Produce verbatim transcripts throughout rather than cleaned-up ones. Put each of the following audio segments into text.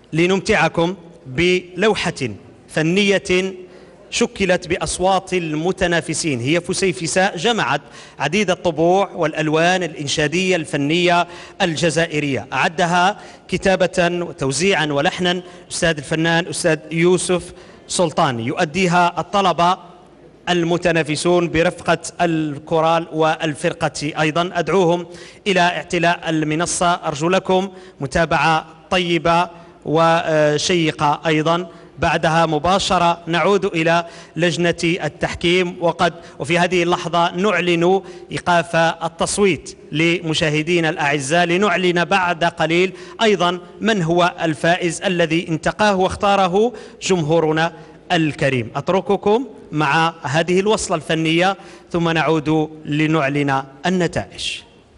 لنمتعكم بلوحة فنية شكلت بأصوات المتنافسين. هي فسيفساء جمعت عديد الطبوع والألوان الإنشادية الفنية الجزائرية، أعدها كتابة وتوزيعا ولحنا أستاذ الفنان أستاذ يوسف سلطان، يؤديها الطلبة المتنافسون برفقة الكورال والفرقة أيضا. أدعوهم إلى اعتلاء المنصة، أرجو لكم متابعة طيبة وشيقة أيضا. بعدها مباشرة نعود إلى لجنة التحكيم، وقد وفي هذه اللحظة نعلن إيقاف التصويت لمشاهدينا الأعزاء، لنعلن بعد قليل أيضا من هو الفائز الذي انتقاه واختاره جمهورنا الكريم. أترككم مع هذه الوصلة الفنية ثم نعود لنعلن النتائج.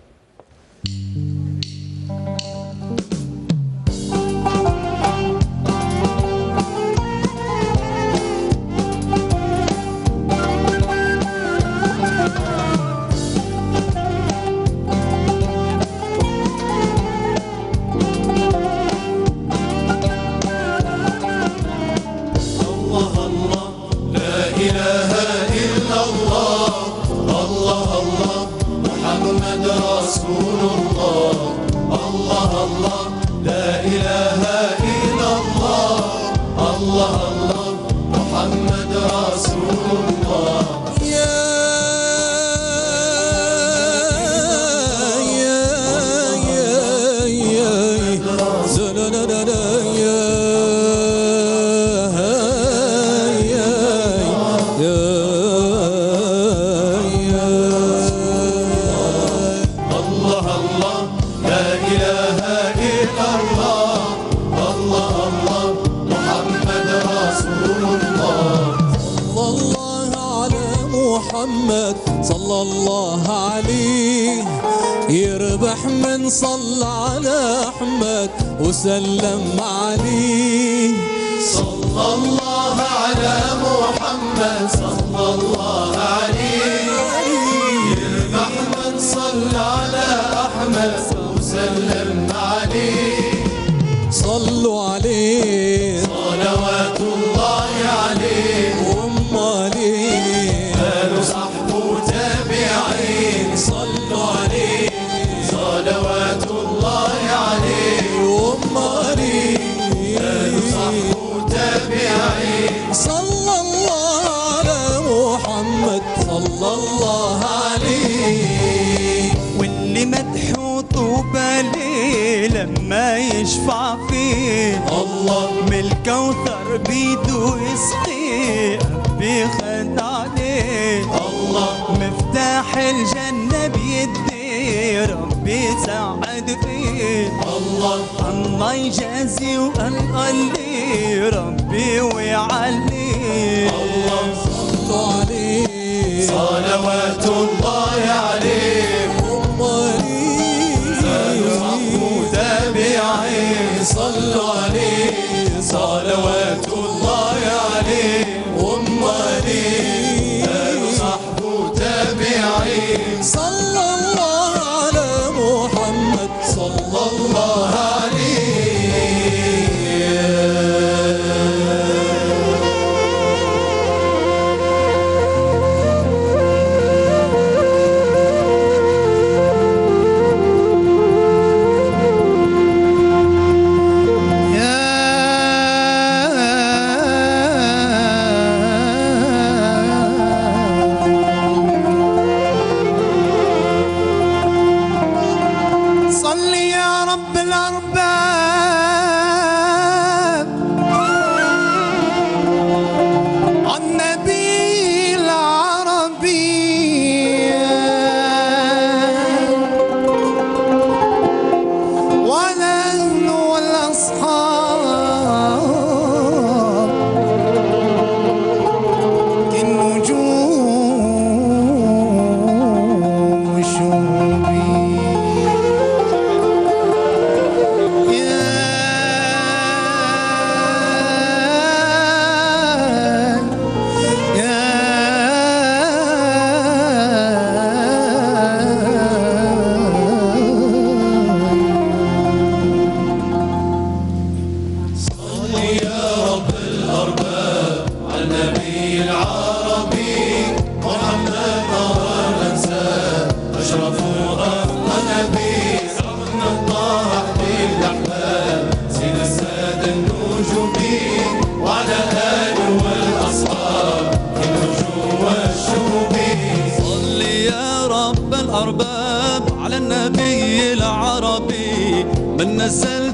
صلى الله عليه يربح من صلى على أحمد وسلم عليه. صلى الله على محمد صلى الله عليه يربح من صلى على أحمد وسلم عليه. صلوا عليه صلوات الله عليه وأماليه آل صحبه تابعين. صلوا عليه صلوات الله عليه وأماليه آل صحبه تابعين. صلى الله على محمد صلى الله عليه. واللي مدحو طوبى ليه لما يشفع فيه الله من الكوثر بيدو يسقيه بيخد عليه. الله مفتاح الجنة بيدي ربي سعد فيه. الله الله يجازي وقال ربي ويعليه. الله صلوا عليه صلوات الله عليه تابعين. صلوا عليه صلوات الله عليه وأماليه آل صحبه تابعين. صلى الله على محمد صلى الله عليه. يا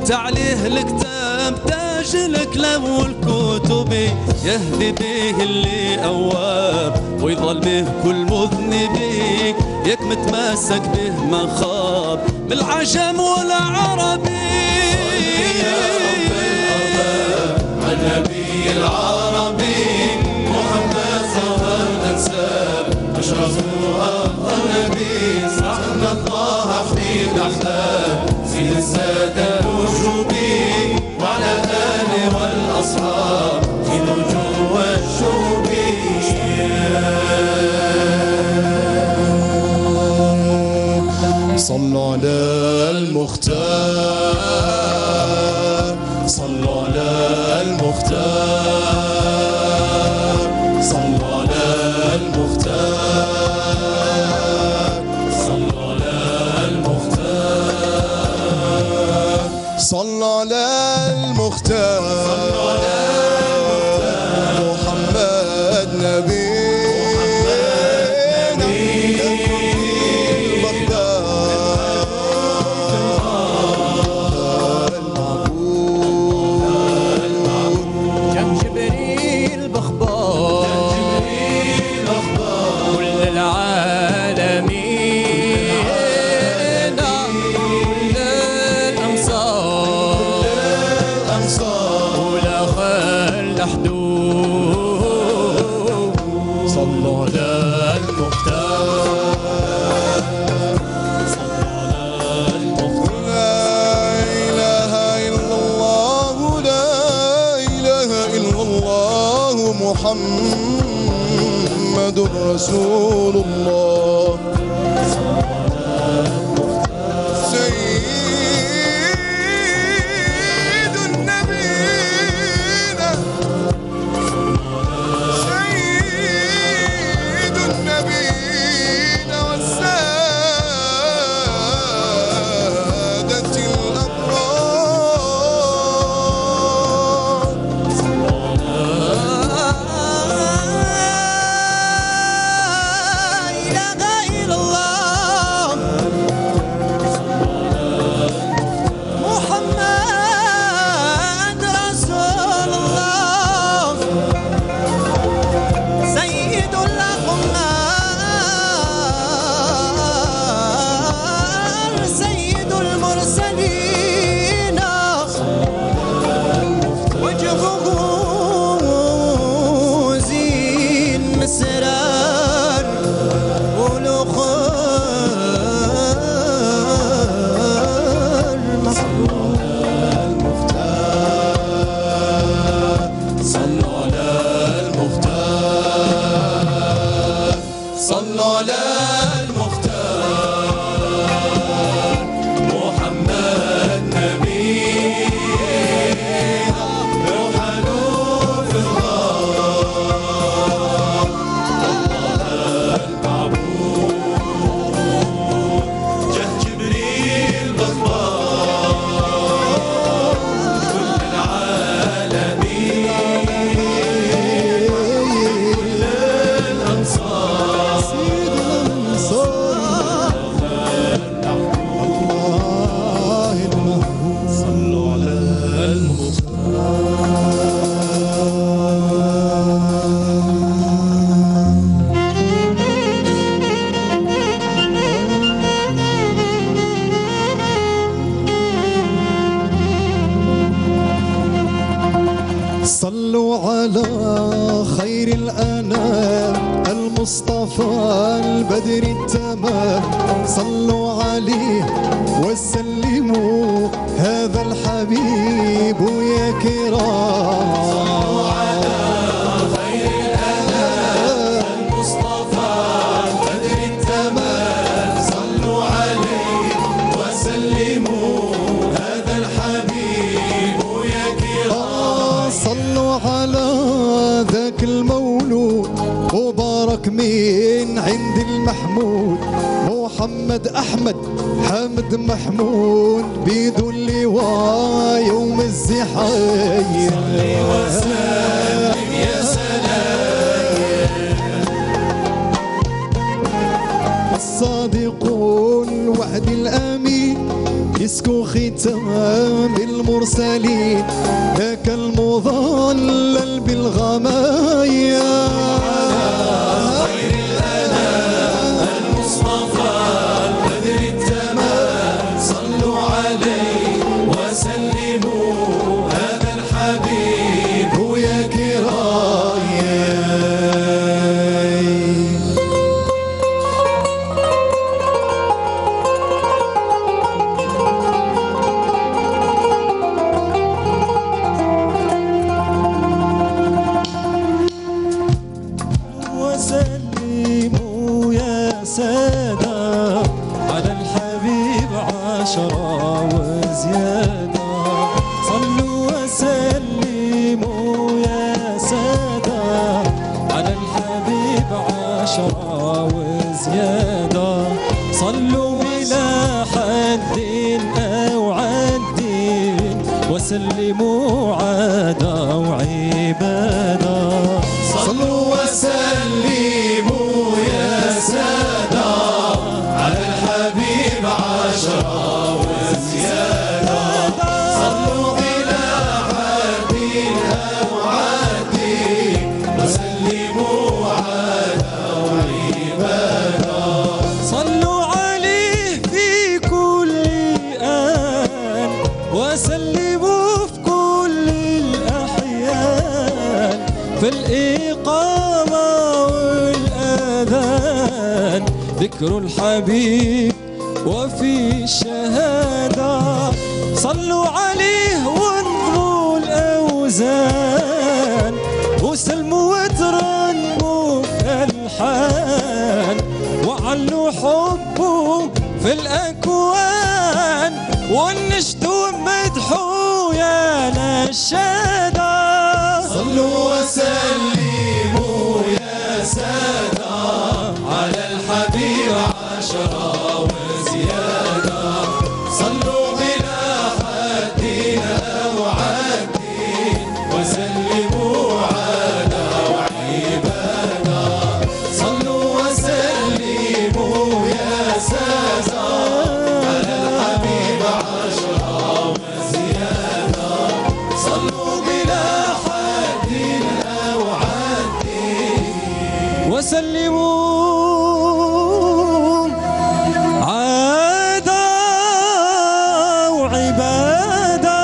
تعليه الكتاب تاج الكلام والكتب يهدي به اللي أواب ويظل به كل مذنب يك متمسك به ما خاب بالعجم والعربي يا رب الأرباب النبي العربي محمد ظهر الأنساب أشرف أفضل نبي صحنا الله حبيب الأحباب سيد السادة الوجوبي وعلى آله والأصحاب في الوجوه والشوبي صلوا على المختار صلوا على المختار صلوا على المختار صلوا على المختار صلوا على المختار محمد نبي محمد رسول الله سيد النبيين سيد النبيين والسادة الأبرار صلوا على خير الأنام المصطفى البدر التمام صلوا عليه وسلموا هذا الحبيب يا كرام صلوا على خير الأنام المصطفى البدر التمام صلوا عليه وسلموا هذا الحبيب يا كرام صلوا على ذاك المولود مبارك من عند المحمود محمد أحمد حمد محمود بيدو اللواء يوم الزحايا صلي وسلم يا سلام الصادق الوعد الأمين مسك ختام المرسلين ذاك المضلل بالغمايا خير الأنام المصطفى البدر التمام صلوا عليه وسلموا هذا الحبيب ويا كرايا وسلموا يا سادة على الحبيب عشرة وزيادة صلوا وسلموا يا سادة على الحبيب عشرة وزيادة صلوا بلا حد أو عد وسلموا عادة وعبادة صلوا وسلموا يا سادة على الحبيب عشرة وزيادة صلوا إلى حد أو عد وسلموا عادة وعبادة صلوا عليه في كل آن وسلموا في كل الأحيان في الإقامة والأذان ذكر الحبيب وفي الشهادة صلوا عليه وانظروا الأوزان وسلموا وترنموا في الألحان وعلوا حبه في الأكوان والنشدوا مدحوا يا نشادة صلوا وسلموا يا سادة على الحبيب عشرة وزيادة صلوا بلا حد أو عد وسلموا عادة وعبادة صلوا وسلموا يا سادة على الحبيب عشرة وزيادة صلوا بلا حد أو عد وسلموا عادة وعبادة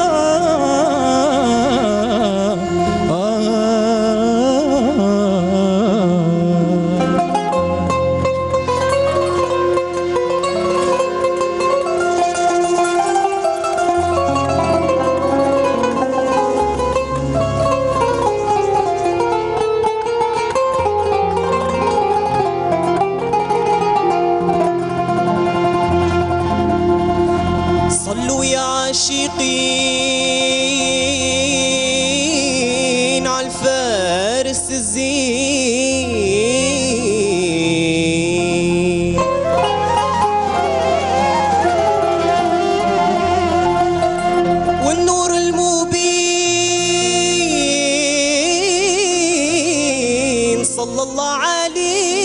صلوا يا عاشقين على الفارس الزين والنور المبين صلى الله عليه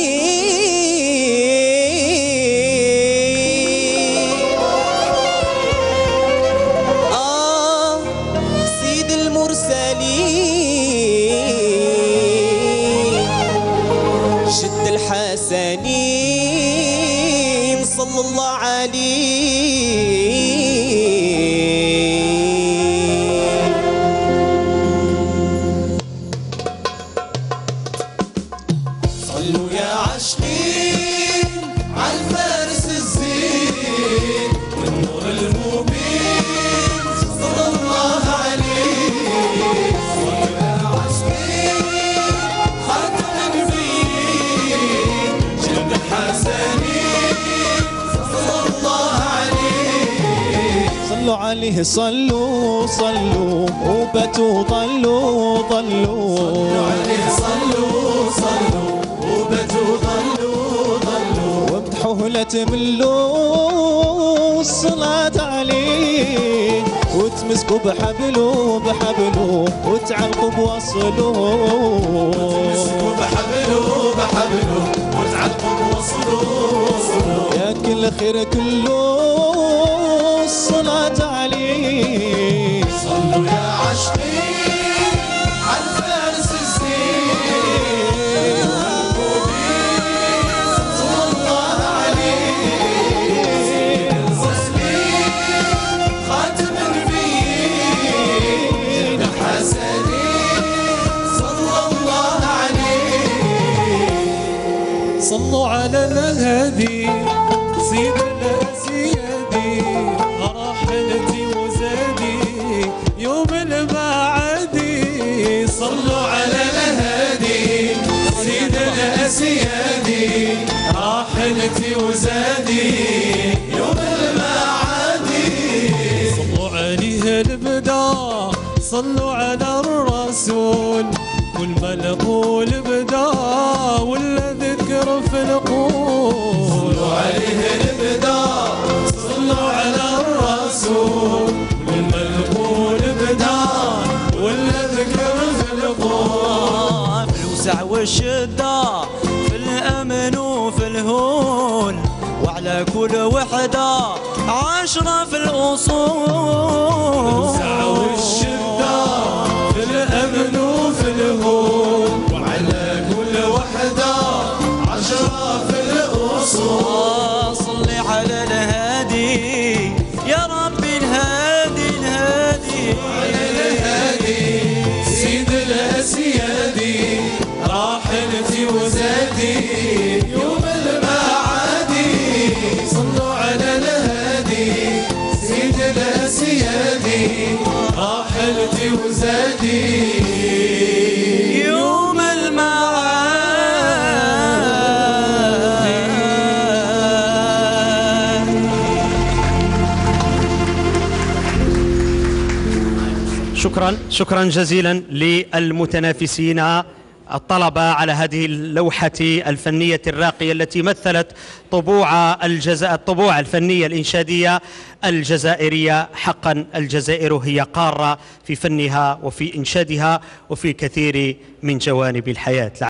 جد الحسنين صلى الله عليه صلوا يا عاشقين على الفارس الزين والنور المبين صلى الله عليه صلوا يا عاشقين خاتم النبيين جد الحسنين صلى الله عليه صلوا عليه صلوا صلوا وبتوا ضلوا ضلوا صلوا عليه صلوا صلوا وبتوا ضلوا ضلوا وامدحوه لا تملوا الصلاة عليه وتمسكوا بحبله بحبله وتعلقوا بوصله وتمسكوا بحبله بحبله وتعلقوا بوصله يا كل خير كله الصلاة عليه. صلوا يا عاشقين على الفارس الزين والمبين صلى الله عليه وسلم خاتم النبيين حسنين صلى الله عليه. صلوا على الهادي سيدنا سيدي راحلتي وزادي يوم المعادي. صلوا على الهادي سيدنا سيدي راحلتي وزادي يوم المعادي. صلوا عليه البدا صلوا على الرسول والملقول بدا ولا ذكر في القول. صلوا عليه البدا صلوا على الرسول والملقول بدا ولا ذكر في القول. في الوسع والشدة في الأمن وفي الهون وعلى كل وحدة عشرة في الأصول. الوسع والشدة في الأمن وفي الهون وعلى كل وحدة عشرة في الأصول. صلي على الهادي يا ربي الهادي الهادي على الهادي سيد الأسيادي راحلتي وزادي يوم المعادي. صلوا على الهادي سيد الأسيادي راحلتي وزادي يوم المعادي. شكرا شكرا جزيلا للمتنافسين الطلبة على هذه اللوحة الفنية الراقية التي مثلت طبوع الجزائر الطبوع الفنية الإنشادية الجزائرية. حقا الجزائر هي قارة في فنها وفي إنشادها وفي كثير من جوانب الحياة.